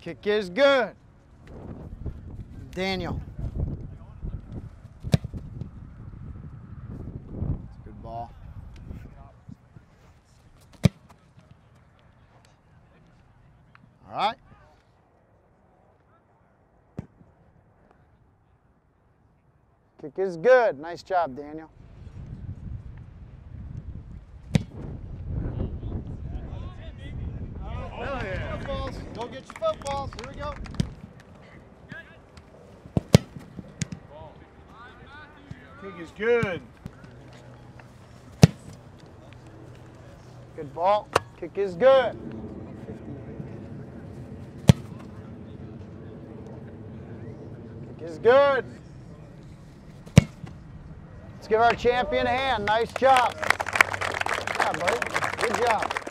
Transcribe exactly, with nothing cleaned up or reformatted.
Kick is good. Daniel. Good ball. All right. Kick is good. Nice job, Daniel. Hell yeah. Footballs. Go get your footballs. Here we go. Kick is good. Good ball. Kick is good. Kick is good. Let's give our champion a hand. Nice job. Good job, buddy. Good job.